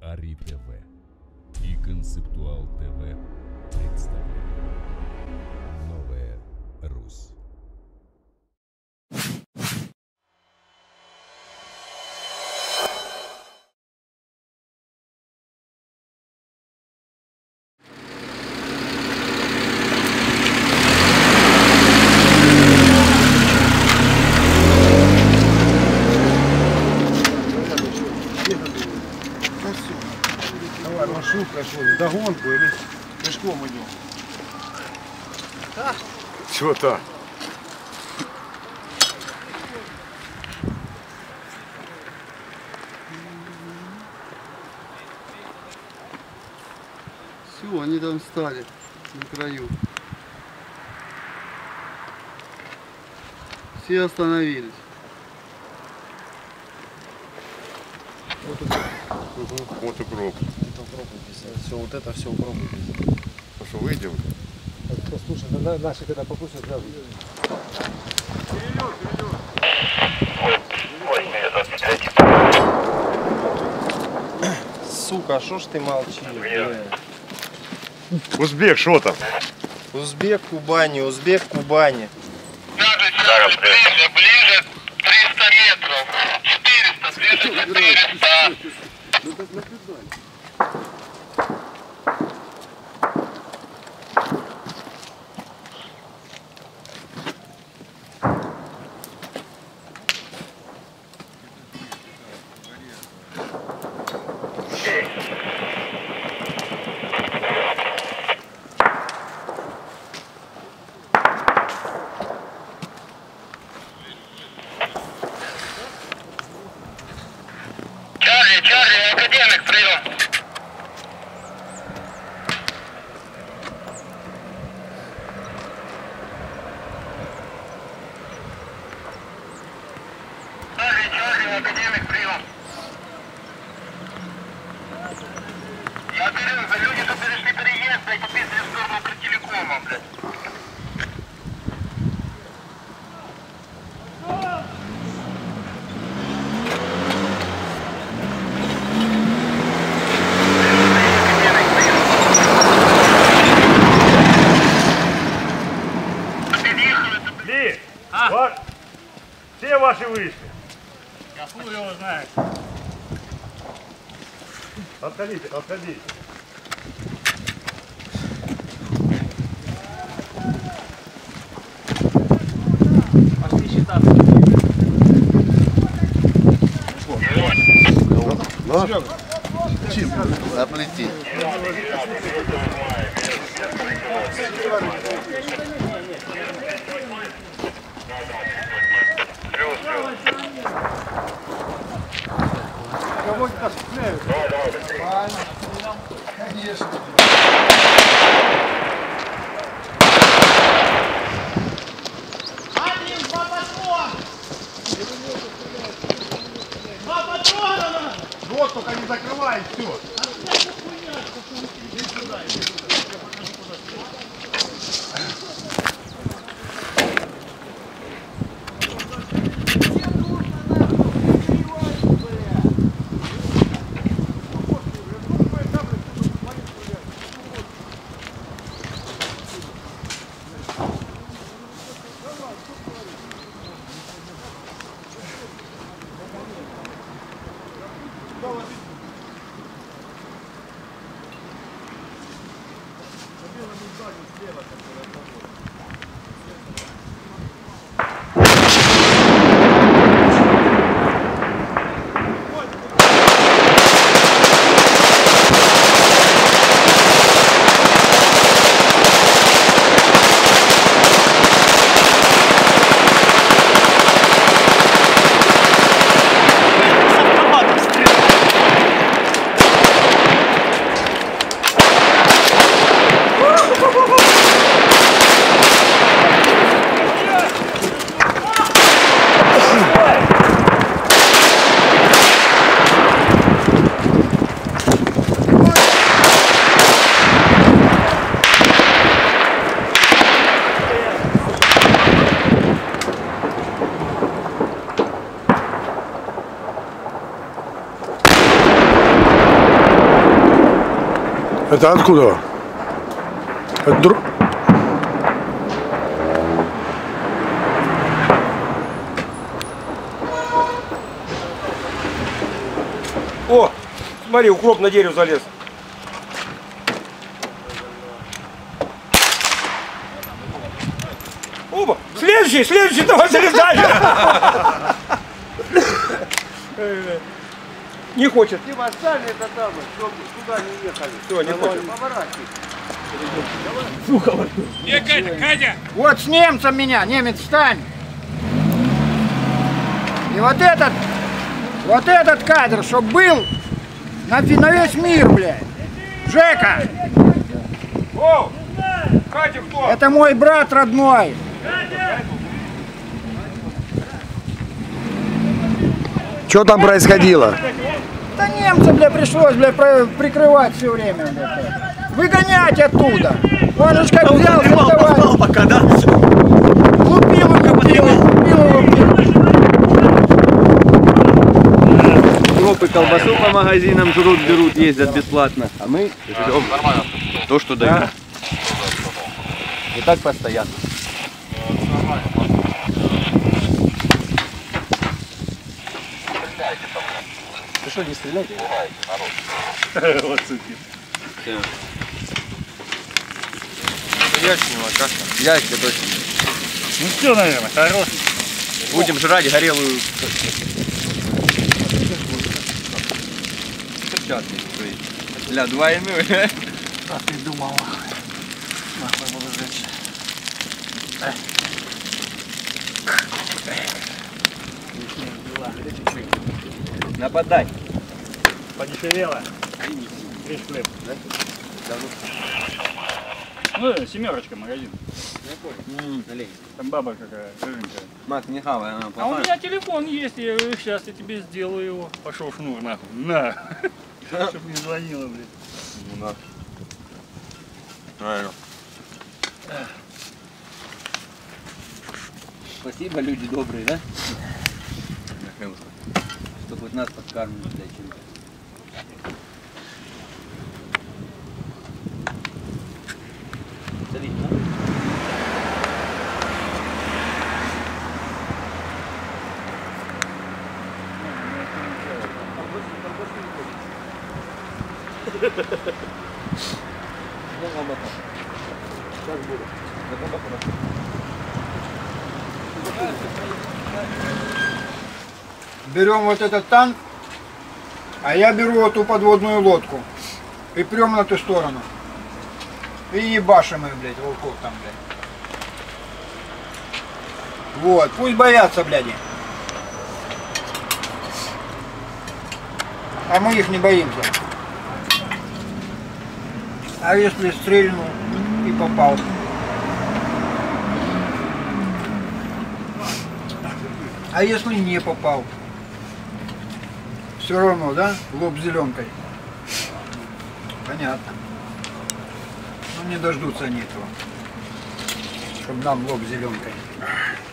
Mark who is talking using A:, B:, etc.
A: Ари ТВ и Концептуал ТВ представляют Новая Русь.
B: Давай маршруткой ходим, догонку или пешком идем?
C: Чего так?
D: Все, они там встали на краю. Все остановились.
C: Вот укроп.
B: Все, вот это все укроп.
C: Ну что, выйдем?
B: Слушай, наши когда попустят, да, выйдем.
E: Сука, шо ж ты молчишь?
C: Узбек, что там?
E: Узбек Кубани, Узбек Кубани.
F: Ближе 300 метров. 400, ближе 400. Чарли, академик, прием. Чарли, академик, прием. Я говорю, люди тут перешли переезд, блядь, и пиздили в сторону Укртелекома, блядь.
C: Все ваши вышли.
F: Я хуй его знаю.
C: Отходите, отходите.
F: Пошли считаться.
E: Заплети.
B: Кого-то осуществляют? Конечно.
F: Один, два патрона! Два патрона!
B: Вот только не закрывай, все. Это откуда? Это
G: О, смотри, укроп на дерево залез. Оба, следующий, давай залезай. Не хочет.
D: Дима, оставь это там, чтобы туда не ехали.
G: Все, не хочет.
D: Поворачивай.
H: Вот с немцем меня, немец, встань. И вот этот кадр, чтоб был на весь мир, блядь. Жека,
G: О, Катя кто?
H: это мой брат родной.
E: Что там происходило?
H: Да немца, бля, пришлось, бля, прикрывать все время, бля. Выгонять оттуда. Он же как взял, попал пока, да? Лупил.
E: Группы колбасу по магазинам жрут, берут, ездят бесплатно. А мы жрем то, что дают. И так постоянно. Ты что, не стреляйте?
C: Вот суки.
E: Ячнего, как там? Ячня точно.
C: Ну все, наверное, хорош.
E: Будем жрать горелую перчатки свои. Для двойную.
H: А ты думал, нахуй было жечь.
E: Нападай.
C: Подешевело. Весь хлеб.
I: Ну, семерочка магазин. Там баба какая, рыженькая.
E: Мак, не хавай, она
I: А у
E: плохая.
I: меня телефон есть, я говорю, сейчас я тебе сделаю его. Пошел шнур нахуй. На. Чтоб не звонила, блядь.
E: Ну на. Правильно. Спасибо, люди добрые, да? Что хоть нас подкармливают, блядь, чем-то. Солить, да?
H: Берем вот этот танк, а я беру эту подводную лодку и прем на ту сторону. И ебашим их, блядь, волков там, блядь. Вот, пусть боятся, блядь. А мы их не боимся. А если стрельнул и попал? А если не попал? Все равно, да? Лоб зеленкой. Понятно. Ну не дождутся они этого. Чтобы нам лоб зеленкой.